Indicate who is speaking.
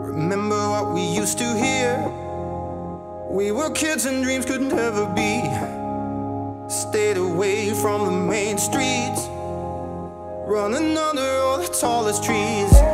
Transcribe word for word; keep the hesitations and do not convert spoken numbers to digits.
Speaker 1: Remember what we used to hear. We were kids and dreams could never be. Stayed away from the main streets, running under all the tallest trees.